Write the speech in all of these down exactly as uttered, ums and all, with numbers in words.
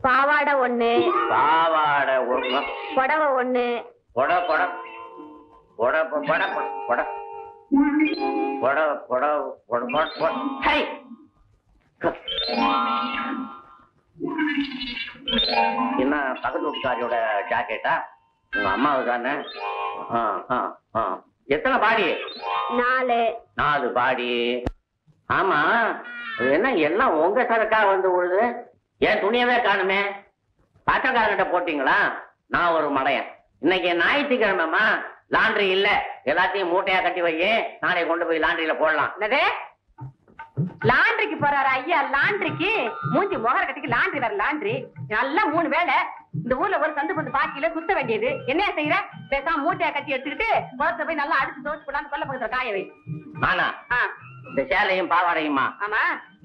பாவாடை ஒண்ணு. பாவாடை ஒண்ணு. புடவை ஒண்ணு. புட புட புட புட புட புட புட புட ஹை. என்ன பக்கத்து வீட்டுக்காரியோட ஜாக்கெட்டா? உங்க அம்மாவு தானே? எத்தனை பாடி? நாலு. நாலு பாடி. ஆமா, என்ன எல்லாம் உங்க சரக்கா வந்து விழுது? ஏன் துணியவே காணுமே? பச்சைக்காரர்கிட்ட போட்டீங்களா? நான் ஒரு மடையன். இன்னைக்கு ஞாயிற்றுக்கிழமைமா, லாண்டரி இல்ல. எல்லாத்தையும் மூட்டையா கட்டி வை, நாளைக்கு கொண்டு போய் லாண்டரியில போடலாம். லாண்டரிக்கு போறாரு ஐயா? லாண்டரிக்கு மூஞ்சி முகர கட்டிக்கு லாண்டரி வேற லாண்டரி. நல்லா மூணு வேலை இந்த ஊர்ல ஒரு சந்து பந்து பாக்கியில சுத்த வேண்டியது. என்ன செய்யற? பேசாம மூட்டையா கட்டி எடுத்துக்கிட்டு குளத்துல போய் நல்லா அடிச்சு தோச்சு போடாம கொல்ல பக்கத்துல காய வை. நானா இந்த சேலையும் பாவாடையுமா? ஆமா.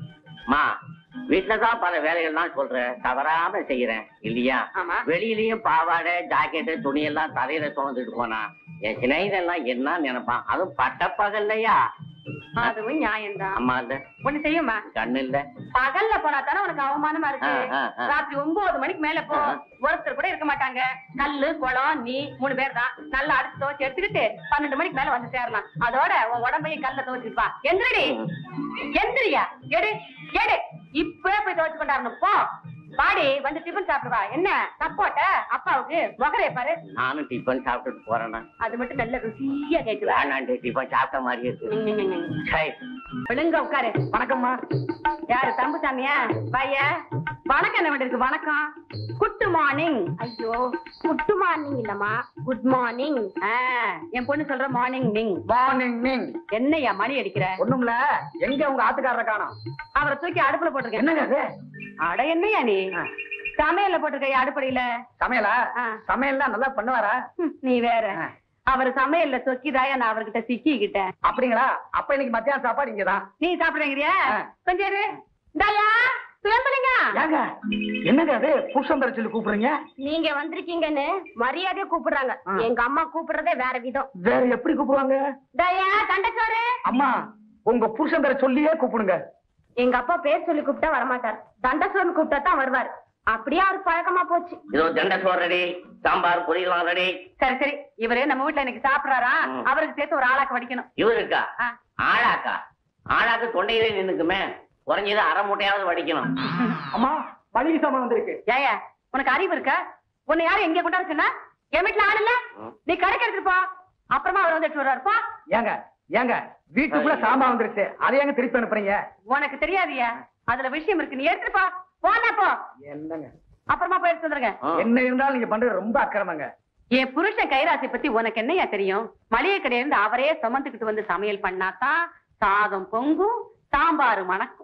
மா, வீட்டுலதான் பல வேலைகள்லாம் சொல்றேன், தவறாம செய்யறேன் இல்லையா? வெளியிலயும் பாவாடை ஜாக்கெட்டு துணி எல்லாம் தலையில சுமந்துட்டு போனா என் சினைதெல்லாம் என்ன நினைப்பான்? அதுவும் பட்டப்பகல்லையா? அதுவும் நியாயம்தான். அம்மா இல்ல ஒண்ணு செய்யுமா? கண்ணு இல்ல. பகல்ல போனா தானே உனக்கு அவமானமா இருக்கு. ராத்திரி ஒன்பது மணிக்கு மேல போ, ஒருத்தர் கூட இருக்க மாட்டாங்க. கல்லு குளம் நீ மூணு பேர் தான். நல்லா அடிச்சு துவச்சு எடுத்துக்கிட்டு பன்னெண்டு மணிக்கு மேல வந்து சேரலாம். அதோட உன் உடம்பையும் கல்ல துவச்சிருப்பா. எந்திரடி, எந்திரியா, எடு எடு. இப்பவே போய் துவச்சு கொண்டாடணும். போ பாடி வந்து டிஃபன் சாப்பிடுவா. என்ன சப்போட்ட அப்பாவுக்கு முகரைய பாரு. நானும் டிஃபன் சாப்பிட்டுட்டு போறேன்னா அது மட்டும் நல்ல ருசியா கேக்குதா? நான் டிஃபன் சாப்பிட்ட மாதிரி இருக்கு. விழுங்க உட்காரு. வணக்கம்மா. யாரு? தம்புசாமியா? பைய வணக்கம். என்ன வேண்டியிருக்கு? வணக்கம். Good morning. ஐயோ, குட் மார்னிங் இல்லம்மா, குட் மார்னிங். என் பொண்ணு சொல்ற மார்னிங் நிங். மார்னிங் நிங். என்னையா மணி அடிக்கிற? ஒண்ணும்ல, எங்க உங்க ஆத்துக்காரரை காணோம்? அவரை தூக்கி அடுப்புல போட்டிருக்கேன். என்னங்க? அட என்னையா நீ சமையல்ல போட்டிருக்க? அடுப்படியில சமையலா? சமையல்லாம் நல்லா பண்ணுவாரா? நீ வேற. அவர் சமையல்ல சொக்கிதாயா நான் அவர்கிட்ட சிக்கிக்கிட்டேன். அப்படிங்களா? அப்ப இன்னைக்கு மத்தியானம் சாப்பாடு இங்கதான். நீ சாப்பிடுறீங்கறியா? கொஞ்சம் இரு. இந்தாயா சுயம்பலிங்க. ஏங்க என்னங்க அது புருஷந்தர சொல்லி கூப்பிடுறீங்க? நீங்க வந்திருக்கீங்கன்னு மரியாதையா கூப்பிடுறாங்க. எங்க அம்மா கூப்பிடுறதே வேற விதம். வேற எப்படி கூப்பிடுவாங்க? இந்தாயா தண்டச்சோறு. அம்மா, உங்க புருஷந்தர சொல்லியே கூப்பிடுங்க. எங்க அப்பா பேர் சொல்லி கூப்பிட்டா வரமாட்டார். தண்டச்சோறு கூப்பிட்டா தான் வருவார். அப்படியே அவருக்கு பழக்கமா போச்சு. இதோ தண்டச்சோறு ரெடி, சாம்பார் பொரியலாம் ரெடி. சரி சரி, இவரே நம்ம வீட்டுல இன்னைக்கு சாப்பிடுறாரா? அவருக்கு சேர்த்து ஒரு ஆளாக்க வடிக்கணும். இவருக்கா? ஆளாக்கா? ஆளாக்கு தொண்டையிலே நின்னுக்குமே, குறைஞ்சது அரை மூட்டையாவது வடிக்கணும். அம்மா, மளிகை சாமான் வந்திருக்கு. ஏயா உனக்கு அறிவு இருக்கா? உன்னை யாரும் எங்க கொண்டாட சொன்னா? என் வீட்டுல ஆள் இல்ல, நீ கடைக்கு எடுத்துட்டு போ. அப்புறமா அவர் வந்து எடுத்து வருவாருப்பா. ஏங்க ஏங்க வீட்டுக்குள்ள சாமான் வந்துருச்சு, அதை ஏங்க திருப்பி அனுப்புறீங்க? உனக்கு தெரியாதியா? அதுல விஷயம் இருக்கு, நீ எடுத்துட்டு போ. போனா போ. என்னங்க? அப்புறமா போய் எடுத்து வந்துருங்க. என்ன இருந்தாலும் நீங்க பண்றது ரொம்ப அக்கிரமங்க. என் புருஷன் கைராசி பத்தி உனக்கு என்னையா தெரியும்? மளிகை கடையில இருந்து அவரே சுமந்துக்கிட்டு வந்து சமையல் பண்ணாதான் சாதம் பொங்கும், சாம்பாரு மணக்கும்.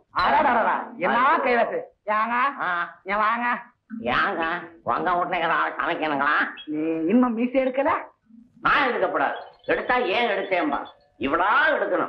என்ன கைராசி? ஏங்க ஏன் வாங்க. ஏங்க உங்க வீட்டுல சமைக்கணுங்களா? நீ இன்னும் மீசி எடுக்கல? நான் எடுக்கப்படாது. எடுத்தா ஏன் எடுத்தேன்பா, இவடா எடுக்கணும்.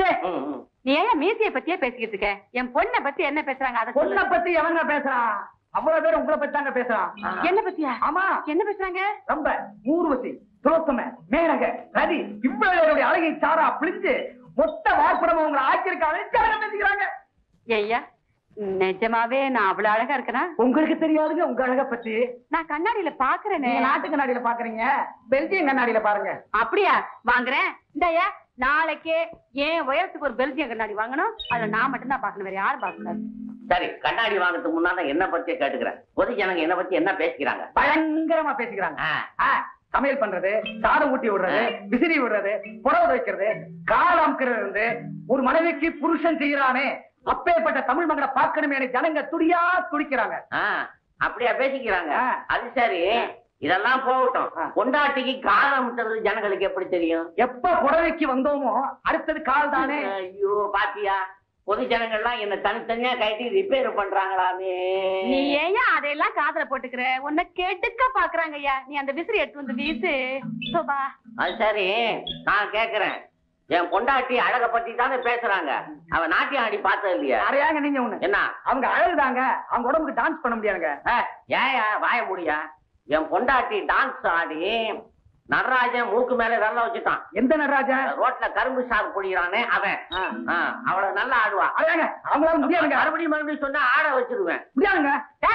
நீ ஏன் மீசிய பத்தியே பேசிக்கிட்டு இருக்க? என் பொண்ணை பத்தி என்ன பேசுறாங்க? அதை பொண்ணை பத்தி எவங்க பேசுறான்? அவ்வளவு பேர் உங்களை பத்தி தாங்க பேசுறான். என்ன பத்தியா? ஆமா, என்ன பேசுறாங்க? ரொம்ப ஊர்வசி, துரோத்தம, மேனக, ரதி, இவ்வளவு அழகை சாரா பிழிஞ்சு மொத்த வார்ப்படம் உங்களை ஆக்கியிருக்காங்க பேசிக்கிறாங்க. ஐயா நிஜமாவே நான் அவ்வளவு அழகா இருக்கேனா? உங்களுக்கு தெரியாதுங்க உங்க அழக பத்தி. நான் கண்ணாடியில பாக்குறேனே. நாட்டு கண்ணாடியில பாக்குறீங்க, பெல்ஜியம் கண்ணாடியில பாருங்க. அப்படியா? வாங்குறேன். இந்தாயா நாளைக்கே ஏன் உயரத்துக்கு ஒரு பெல்ஜியம் கண்ணாடி வாங்கணும். அதுல நான் மட்டும் தான் பாக்கணும், வேற யாரும் பாக்கக்கூடாது. சரி, கண்ணாடி வாங்கறதுக்கு முன்னால என்ன பத்தியே கேட்டுக்கிறேன். பொது ஜனங்க என்ன பத்தி என்ன பேசிக்கிறாங்க? பயங்கரமா பேசிக்கிறாங்க. சமையல் பண்றது, சாதம் ஊட்டி விடுறது, விசிறி விடுறது, புடவை வைக்கிறது, காலாம்கிறது இருந்து ஒரு மனைவிக்கு புருஷன் செய்யறானே, அப்பேற்பட்ட தமிழ் மக்களை பார்க்கணுமே ஜனங்க துடியா துடிக்கிறாங்க. அப்படியா பேசிக்கிறாங்க? அது சரி, இதெல்லாம் போகட்டும். கொண்டாட்டிக்கு காலம் ஜனங்களுக்கு எப்படி தெரியும்? எப்ப புடவைக்கு வந்தோமோ அடுத்தது கால் தானே. ஐயோ பாத்தியா, பொது ஜனங்கள்லாம் என்ன தனித்தனியா கைட்டி ரிப்பேர் பண்றாங்களாமே. நீ ஏன் அதையெல்லாம் காதல போட்டுக்கிற? உன்னை கெடுக்க பாக்குறாங்க ஐயா. நீ அந்த விசிறி எடுத்து வந்து வீசு. சோபா அது சரி, நான் கேக்குறேன், என் பொண்டாட்டி அழக பத்தி தானே பேசுறாங்க. அவன் நாட்டியம் ஆடி பார்த்தது இல்லையா? அறையாங்க நீங்க ஒண்ணு என்ன? அவங்க அழகுதாங்க, அவங்க உடம்புக்கு டான்ஸ் பண்ண முடியாதுங்க. ஏயா வாய முடியா? என் பொண்டாட்டி டான்ஸ் ஆடி நடராஜன் மூக்கு மேல வெள்ள வச்சுட்டான். எந்த நடராஜன்? ரோட்ல கரும்பு சாறு பொடிக்கிறானே அவன். அவ்வளவு நல்லா ஆடுவா. அவங்களால முடியாதுங்க. மறுபடியும் மறுபடியும் சொன்னா ஆட வச்சிருவேன். முடியாதுங்க.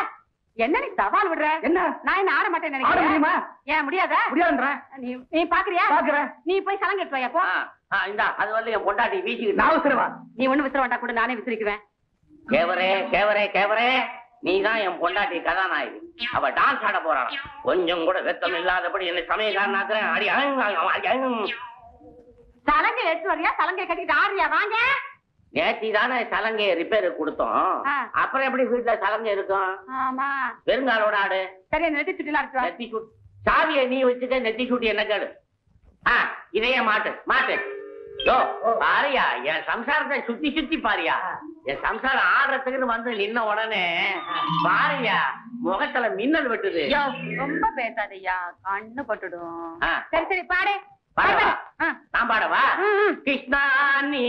என்ன நீ சவால் விடுற? என்ன? நான் என்ன ஆட மாட்டேன்னு ஆட நினைக்கிறேன். முடியுமா? ஏன் முடியாதா? முடியாதுன்றேன். நீ நீ பாக்குறியா? பாக்குறேன். நீ போய் சலங்க எடுத்து வாயா போ. ஆ, ஆ, இந்தா அது வந்து என் பொண்டாட்டி வீசிக்கிட்டு நான் விசிறுவா. நீ ஒண்ணு விசிற வேண்டாம் கூட, நானே விசிறிக்குவேன். கேவரே கேவரே கேவரே நீதான் என் பொண்டாட்டி கதாநாயகி. அவ டான்ஸ் ஆட போறான். கொஞ்சம் கூட வெத்தம் இல்லாதபடி என்ன சமயக்காரனாக்குறேன். அடி அழுங்க, அடி அழுங்க. சலங்க எடுத்து வரியா? சலங்கை கட்டிட்டு ஆடுறியா? வாங்க. நேத்தி தானே சலங்கையை ரிப்பேர் கொடுத்தோம். ஆ. அப்புறம் எப்படி வீட்டுல சலங்கை இருக்கும்? ஆமா. வெறுங்காலோட ஆடு. சரி, நெத்தி சுட்டிலாம் எடுத்து வா. நெத்தி சுட்டி சாவியை நீ வச்சுக்க. நெத்தி சுட்டி என்ன கேடு? ஆ, இதையே மாட்டு மாட்டு. யோ பாரியா, என் சம்சாரத்தை சுத்தி சுத்தி பாரியா. என் சம்சாரம் ஆடுறதுக்குன்னு வந்து நின்ன உடனே பாரியா முகத்துல மின்னல் வெட்டுது. ஐயோ, ரொம்ப பேசாதய்யா, கண்ணு பட்டுடும். ஆ. சரி சரி பாடு. பாடவா? ஆ. நான் பாடவா? ம், ம். கிருஷ்ணா நீ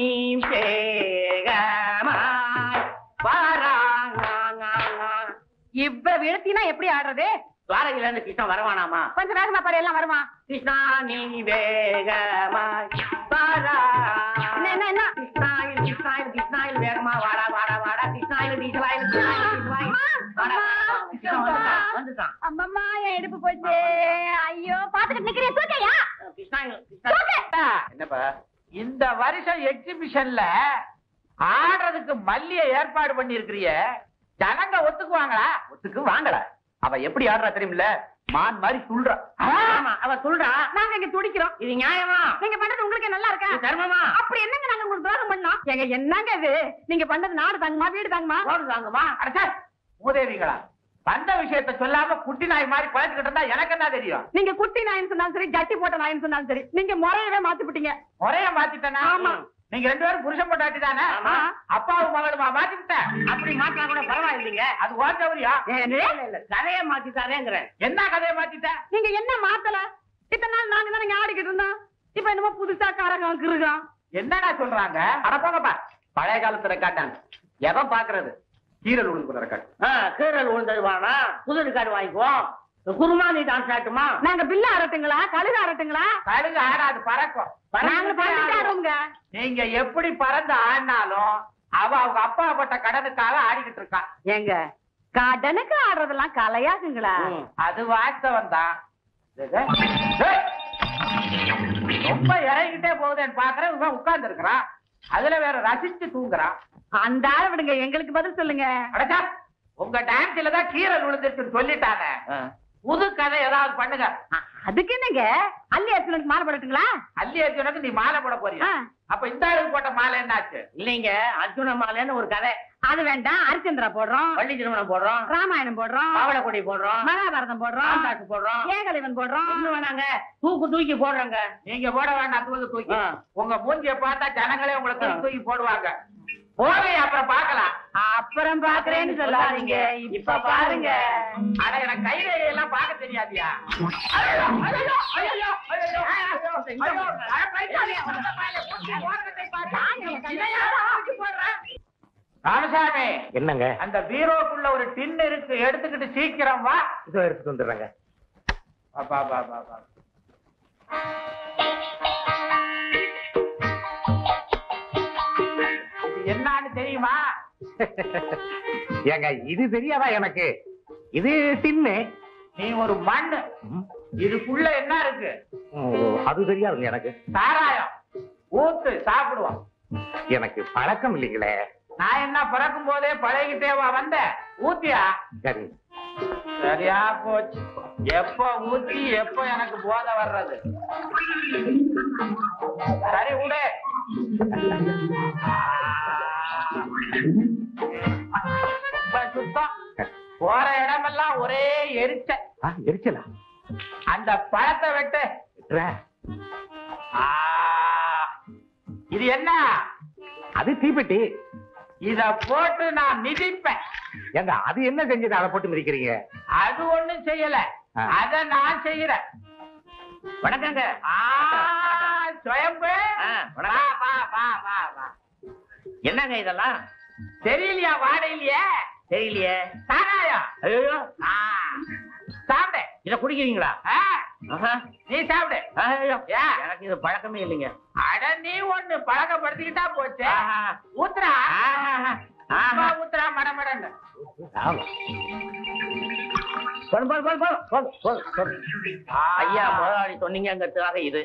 பேகமாய் வாராங்க. இவ்வளவு இழுத்தினா எப்படி ஆடுறது? துவாரகையில இருந்து கிருஷ்ணன் வரவானாமா? கொஞ்சம் வேகமா பாரு, எல்லாம் வருமா? கிருஷ்ணா நீ வேகமாய் வாரா. என்ன என்ன என்ன? கிருஷ்ணாயில் கிருஷ்ணாயில் கிருஷ்ணாயில் வேகமா வாடா வாடா வாடா. கிருஷ்ணாயில் டீசலாயில் கிருஷ்ணாயில் டீசலாயில் வாடா. கிருஷ்ணா வந்துட்டான், வந்துட்டான். அம்மம்மா, என் இடுப்பு போச்சு. ஐயோ, பாத்துக்கிட்டு நிக்கிறியா? தூக்கையா? கிருஷ்ணாயில் கிருஷ்ணா. என்னப்பா இந்த வருஷம் எக்ஸிபிஷன்ல ஆடுறதுக்கு மல்லிய ஏற்பாடு பண்ணி இருக்கிறிய, ஜனங்க ஒத்துக்குவாங்களா? ஒத்துக்கு வாங்கடா. அவ எப்படி ஆடுறா தெரியுமில்ல? மான் மாதிரி சொல்றா. ஆமா, அவ சொல்றா. நாங்க இங்க துடிக்கிறோம். இது நியாயமா? நீங்க பண்றது உங்களுக்கு நல்லா இருக்கா? இது தர்மமா? அப்படி என்னங்க நாங்க உங்களுக்கு துரோகம் பண்ணோம்? எங்க என்னங்க இது? நீங்க பண்ணது நாடு தாங்குமா, வீடு தாங்குமா? ரோடு தாங்குமா? அடச்சே, மூதேவிகளா, வந்த விஷயத்த சொல்லாம குட்டி நாய் மாதிரி குழச்சுக்கிட்டு இருந்தா எனக்கு என்ன தெரியும்? நீங்க குட்டி நாயின்னு சொன்னாலும் சரி, ஜட்டி போட்ட நாயின்னு சொன்னாலும் சரி, நீங்க முறையவே மாத்தி விட்டீங்க. முறைய மாத்திட்டேனா? ஆமா. நீங்க ரெண்டு பேரும் புருஷன் பொண்டாட்டி தானே? ஆமா. அப்பாவும் மகளுமா மாத்திட்டேன். அப்படி மாத்தினா கூட பரவாயில்லைங்க. அது ஓட்டவரியா? என்னது? கதையை மாத்திட்டாரேங்கிறேன். என்ன கதையை மாத்திட்ட? நீங்க என்ன மாத்தல? இத்தனை நாள் நாங்க தானே ஆடிக்கிட்டு இருந்தோம். இப்ப என்னமோ புதுசா காரகம் கிருகம். என்னடா சொல்றாங்க? அட போங்கப்பா, பழைய காலத்து ரெக்கார்டாங்க. எவன் பாக்குறது? கீரல் உழுந்து ரெக்கார்டு. ஆ, கீரல் விழுந்ததுவானா புது ரெக்கார்டு வாங்கிக்குவோம். குருமா நீ டான்ஸ் ஆட்டுமா? நாங்க பில்ல ஆரட்டுங்களா, கழுகு ஆரட்டுங்களா? கழுகு ஆடாது, பறக்கும். நாங்க பறந்துட்டு ஆடுவோங்க. நீங்க எப்படி பறந்து ஆடினாலும் அவ அவங்க அப்பா பட்ட கடனுக்காக ஆடிக்கிட்டு இருக்கான். ஏங்க, கடனுக்கு ஆடுறதெல்லாம் கலையாகுங்களா? ம். அது வாஸ்தவம் தான். ரொம்ப இறங்கிட்டே போகுதுன்னு பாக்குறேன். இவன் உட்கார்ந்து இருக்கிறான், அதுல வேற ரசிச்சு தூங்குறான். அந்த ஆள விடுங்க, எங்களுக்கு பதில் சொல்லுங்க. அடச்சா, உங்க டான்ஸ்ல தான் கீரல் விழுந்துருச்சுன்னு சொல்லிட்டாங்க. ஆ. புது கதை ஏதாவது பண்ணுங்க. அ- அதுக்கு என்னங்க, அல்லி அர்ஜுனுக்கு மாலை போடட்டுங்களா? அல்லி அர்ஜுனுக்கு நீ மாலை போட போறியா? ஆ. அப்ப இந்த ஆளுக்கு போட்ட மாலை என்னாச்சு? இல்லைங்க, அர்ஜுன மாலைன்னு ஒரு கதை. அது வேண்டாம். ஹரிச்சந்திரா போடுறோம், பள்ளி திருமணம் போடுறோம், ராமாயணம் போடுறோம், பாவலக்கொடி போடுறோம், மகாபாரதம் போடுறோம், ராமதாஸ் போடுறோம். ஏகலைவன் போடுறோம். ஒண்ணு வேணாங்க, தூக்கு தூக்கி போடுறோங்க. நீங்க போட வேண்டாம், தூக்கி தூக்கி. ஆ. உங்க மூஞ்சிய பார்த்தா ஜனங்களே உங்களை தூக்கி ஆ. தூக்கி போடுவாங்க. போவே, அப்புறம் பாக்கலாம். அப்புறம் பாக்குறேன்னு சொல்லாதீங்க, இப்ப பாருங்க. அட, எனக்கு கை எல்லாம் பார்க்க தெரியாதியா? ஐயோ, ஐயோ, ஐயோ, ஐயோ, ஐயோ, ஐயோ, அட, பைத்தியமே, வந்த பாரு, மூஞ்சி ஓரங்கத்தை பாரு. இதையாவது தூக்கி போடுறேன். ராமசாமி, என்னங்க? அந்த பீரோக்குள்ள ஒரு டின் இருக்கு, எடுத்துக்கிட்டு சீக்கிரம் வா. இதோ எடுத்துட்டு வந்துடுறேங்க. வா, வா, வா, வா, வா. இது என்னன்னு தெரியுமா? ஏங்க, இது தெரியாதா எனக்கு? இது டின்னு. நீ ஒரு மண்ணு. இதுக்குள்ள என்ன இருக்கு? ஓ, அது தெரியாதுங்க எனக்கு. சாராயம். ஊத்து, சாப்பிடுவோம். எனக்கு பழக்கம் இல்லைங்களே. நான் என்ன பிறக்கும் போதே பழகிட்டேவா வந்த? ஊத்தியா? சரி. சரியா போச்சு. எப்ப ஊத்தி எப்ப எனக்கு போதை வர்றது? சரி விடு. இப்ப சுத்தம். போற இடமெல்லாம் ஒரே எரிச்ச. ஆ, எரிச்சலா? அந்த பழத்தை வெட்டு. விட்டுறேன். ஆ, இது என்ன? அது தீப்பெட்டி. இத போட்டு நான் மிதிப்பேன். ஏங்க, அது என்ன செஞ்சது அதை போட்டு மிதிக்கிறீங்க? அது ஒண்ணும் செய்யல, ஆ. அத நான் செய்யறேன். வணக்கங்க. ஆ, சுயம்பு. ஆ, வா, வா, வா, வா, வா. என்னங்க இதெல்லாம்? தெரியலையா? வாடையிலையே? தெரியலையே. சாராயம். ஐயோ, ஆ, சாப்பிடு. இத குடிக்கிறீங்களா? ஆ, ஆஹா. நீ சாப்பிடு. ஐயோ, ஏன்? எனக்கு இது பழக்கமே இல்லைங்க. அட, நீ ஒண்ணு பழக்கப்படுத்திக்கிட்டா போச்சு. ஆஹா. ஊத்துறா. ஆஹா. சும்மா ஊத்துறா, மடமடன்னு. ஆமா. ஐயா முதலாளி சொன்னீங்கிறதுக்காக இது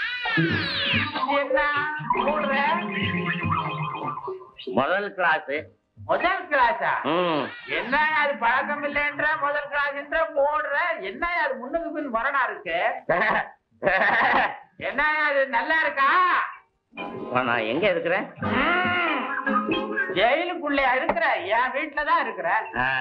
என்ன மூடுற? முதல் கிளாஸ். முதல் கிளாஸா? ம் என்ன அது பழக்கம் இல்லைன்ற முதல் கிளாஸ் போடுற? என்ன அது முன்னுக்கு பின் முரணா இருக்கு? என்ன அது நல்லா இருக்கா? நான் எங்க இருக்கிறேன்? ஜெயிலுக்குள்ள இருக்கிற, என் வீட்டுலதான் இருக்கிற.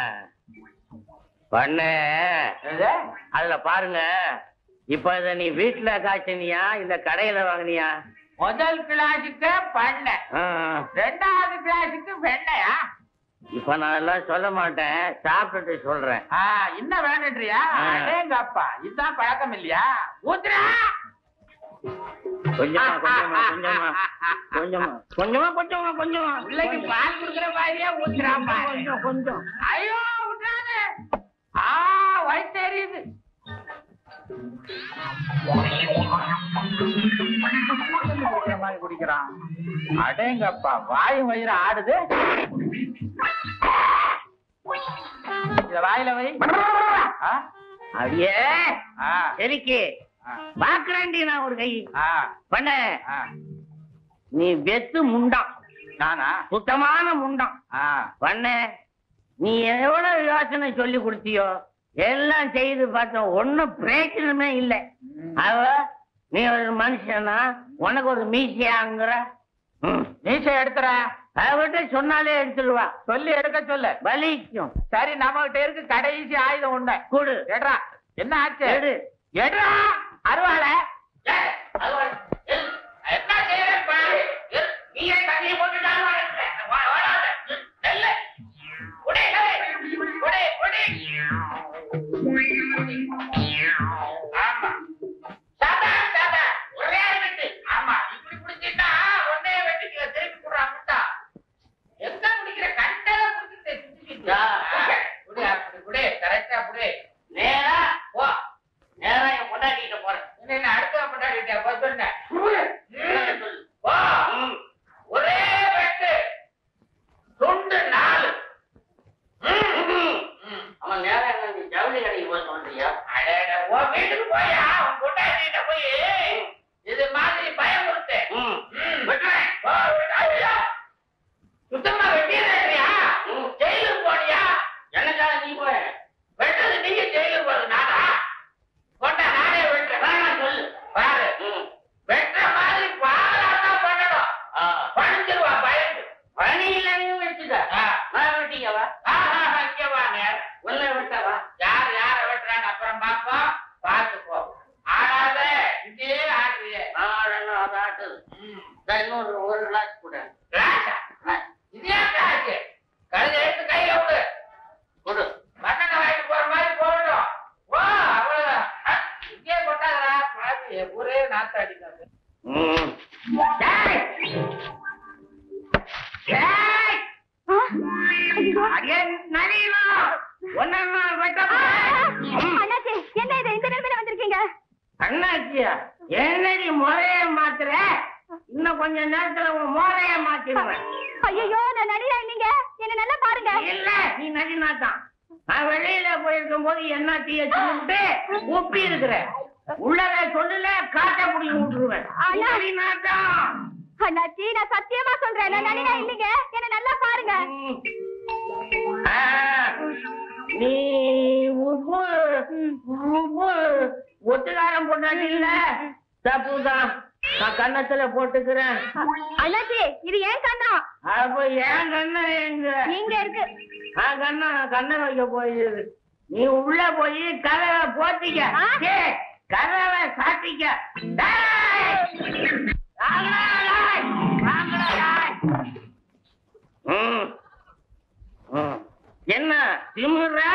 பண்ணு அதுல பாருங்க. இப்ப இத நீ வீட்டுல காய்ச்சினியா இல்ல கடையில வாங்கினியா? முதல் கிளாஸுக்கு பண்ண, ரெண்டாவது கிளாஸுக்கு வெண்ணையா? இப்ப நான் எல்லாம் சொல்ல மாட்டேன், சாப்பிட்டுட்டு சொல்றேன். இன்னும் வேணுன்றியா? எங்க அப்பா இதுதான் பழக்கம் இல்லையா? ஊத்துறா கொஞ்சமா கொஞ்சமா கொஞ்சமா கொஞ்சமா கொஞ்சமா கொஞ்சமா கொஞ்சமா பிள்ளைக்கு பால் குடுக்கிற மாதிரியா ஊத்துறா? கொஞ்சம் கொஞ்சம். ஐயோ விட்டுறாரு. ஆ வயிற்று எரியுது. குடிக்கிறான். அடேங்கப்பா வாய் வயிறு ஆடுது. இத வாயில வை. அடியே சரிக்கு பாக்குறேன்டி நான் ஒரு கை பண்ண. நீ வெத்து முண்டான், நானா சுத்தமான முண்டான் பண்ண. நீ எவ்வளவு யோசனை சொல்லி கொடுத்தியோ எல்லாம் செய்து பார்த்தோம், ஒன்னும் பிரயோஜனமே இல்லை. அவ நீ ஒரு மனுஷனா, உனக்கு ஒரு மீசையாங்கிற. மீசை எடுத்துற அவகிட்ட சொன்னாலே எடுத்துருவா. சொல்லி எடுக்க சொல்லு, வலிக்கும். சரி நம்ம கிட்ட இருக்கு கடைசி ஆயுதம் ஒண்ணு. கூடு எடுறா. என்ன ஆச்சு? எடு எடுறா அருவாள. என்ன செய்யறேன் பாரு. நீயே தண்ணியை போட்டுட்டாலும் ஆமா சாதா சாதா ஒரே வெட்டு. ஆமா இப்படி பிடிச்சிட்டா ஒன்னே வெட்டிக்கு திருப்பி போடுறா. முட்டா எங்க பிடிக்கிற கண்டல பிடிச்சிட்டு குடி அப்படி குடி கரெக்டா குடி. நேரா போ, நேரா என் பொண்டாட்டிகிட்ட போறேன். என்ன அடுத்த கொண்டாடிட்டா போ சொன்ன. போ. ஒரே வெட்டு துண்டு நாலு. அவன் நேரா என்ன நீ ஜவுளி கடைக்கு போய் சொல்றியா? அடேட ஓ வீட்டுக்கு போயா உன் கொண்டாடிட்ட போய் இது மாதிரி பயமுறுத்து. விட்டுறேன். சுத்தமா வெட்டியா? ஜெயிலுக்கு போனியா? எனக்காக நீ போய வெட்டுறது நீங்க ஜெயிலுக்கு போறது நானா? கொண்டா நானே வெட்டுறேன். சொல்லு பாரு வெட்டுற மாதிரி பாராட்டம் பண்ணணும். பணிச்சிருவா பயந்து. பணி இல்லைன்னு வச்சுக்க. நான் வெட்டிக்கவா? இங்க வாங்க. உள்ள விட்டவா? யார் யார வெட்டுறாங்க அப்புறம் பாப்போம். பாத்துப்போ. ஆடாத இதே ஆடுறியே. ஆடணும் அது ஆட்டுது. இன்னொரு ஒரு கிளாஸ் கூட கிளாஸா? இதே கிளாஸ். கழுதை எடுத்து கையில விடு. கொடு. மண்ணெண்ண வாங்கிட்டு போற மாதிரி போகணும். வா அவ்வளவுதான். இங்கே கொட்டாதரா பாத்து ஒரே நாத்த அடிக்காது. ம் டேய்! டேய்! அடியே நலிவா! ஒன்னொன்னா வெட்ட அண்ணாச்சி என்ன இது இந்த நிலைமையில வந்திருக்கீங்க? அண்ணாச்சியா என்னடி முறைய மாத்துற? இன்னும் கொஞ்ச நேரத்துல உன் முறைய மாத்திடுவேன். ஐயோ நான் நடிகா இல்லைங்க, என்ன நல்லா பாருங்க. இல்ல நீ நடினாதான். நான் வெளியில போயிருக்கும் போது என்ன தீய சொல்லிட்டு உப்பி இருக்கிற உள்ளவே சொல்லல காட்ட புடி விட்டுருவேன். நடினாதான். அண்ணாச்சி நான் சத்தியமா சொல்றேன், நான் நடிகா இல்லைங்க, என்ன நல்லா பாருங்க. நீ உப்பு உப்பு ஒத்துக்காரம் பொண்டாட்டி இல்ல, தப்புதான். நான் கண்ணத்துல போட்டுக்கிறேன். அண்ணாச்சி இது ஏன் கண்ணம்? அப்ப ஏன் கண்ண எங்க நீங்க இருக்கு. நான் கண்ண கண்ண வைக்க போயிரு. நீ உள்ள போய் கதவை போத்திக்க. ஏய், கதவை சாத்திக்க. டேய்! வாங்கடா, டேய்! வாங்கடா, டேய்! ம். ம். என்ன திமுறா?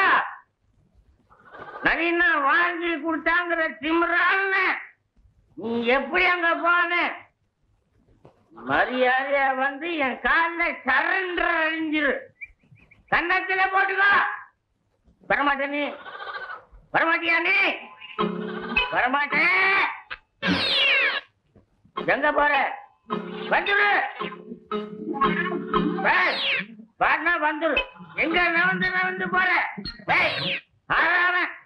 நவீனா வாங்கி கொடுத்தாங்கிற திமுறான்னு நீ எப்படி அங்க போன? மரியாதையா வந்து என் காலில் சரண்டர் அழிஞ்சிரு. கன்னத்துல போட்டுக்கோ. வரமாட்டே நீ? வரமாட்டியா நீ? வரமாட்டேன். எங்க போற? வந்துரு. பாட்னா வந்துரு. எங்க நவந்து நவந்து போற? ஆறாம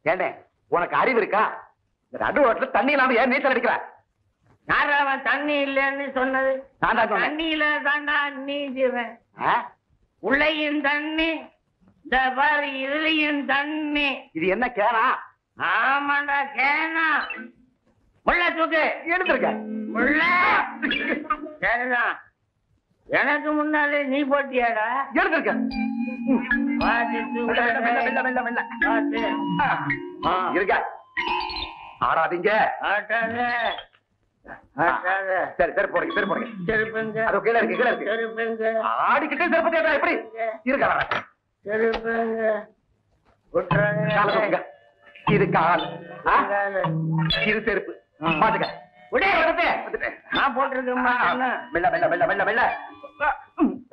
ஏண்டே உனக்கு அறிவு இருக்கா? நடு ரோட்ல தண்ணி இல்லாம ஏன் நீச்சல் அடிக்கிற? யார் அவன் தண்ணி இல்லைன்னு சொன்னது? நான் தான் சொன்னேன். தண்ணியில தாண்டா நீஞ்சுவேன். ஆ? உள்ளையும் தண்ணி, இந்த பாரு இதுலயும் தண்ணி. இது என்ன கேனா? ஆமாண்டா கேனா. முள்ள தூக்கு. எடுத்திருக்க. முள்ள. சரிதான். எனக்கு முன்னாலே நீ போட்டியாடா? எடுத்திருக்க. பாத்து மெல்ல, மெல்ல, மெல்ல, மெல்ல, மெல்ல, மெல்ல. பாத்து. ஆ, இருக்க. ஆடாதீங்க. ஆட்டாத. ஆட்டாத. சரி சரி போடுங்க சரி போடுங்க. செருப்புங்க. அது கீழே இருக்கு கீழே இருக்கு. செருப்புங்க. ஆடிக்கிட்டே செருப்பு தேடுறா எப்படி? இருக்கா? செருப்புங்க. கால தூக்குங்க. இது கால். ஆ? இது செருப்பு. பாத்துக்க. விடு. வந்துட்டேன், வந்துட்டேன். நான் போட்டிருக்கேன். மெல்ல மெல்ல மெல்ல மெல்ல மெல்ல